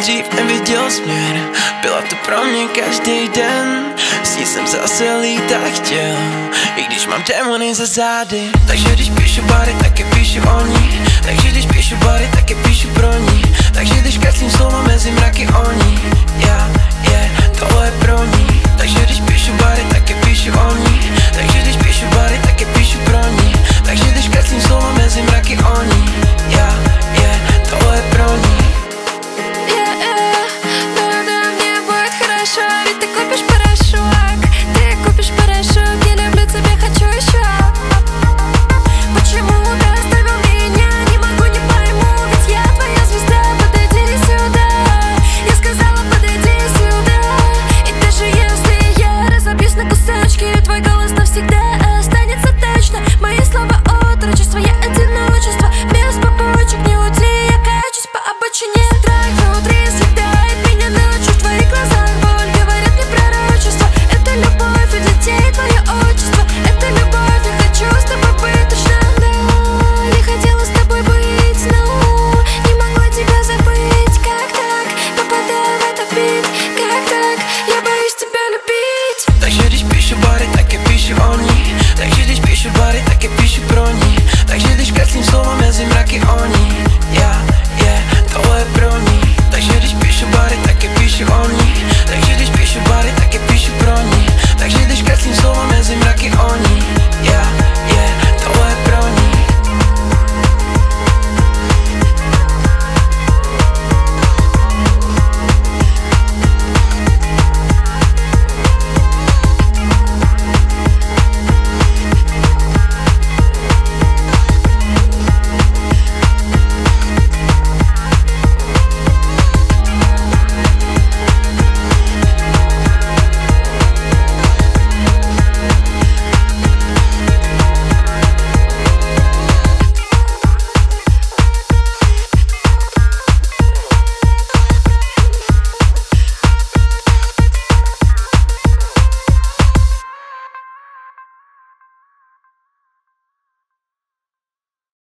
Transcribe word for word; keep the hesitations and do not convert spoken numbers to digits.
dřív neviděl směr, byla to pro mě každý den. S ní jsem zase lítat chtěl, i když mám démony za zády. Takže když píšu bary, taky píšu o ní. Takže když píšu bary, taky píšu pro ní. Takže když kreslím slova mezi mraky o ní, já, je, tohle je pro ní. Takže když píšu bary, taky píšu o ní. Takže když píšu bary, taky píšu pro ní. Takže když kreslím slova mezi mraky o ní, já, je, tohle je pro ní. Yeah, yeah, yeah, мне будет хорошо, ведь ты копишь пора.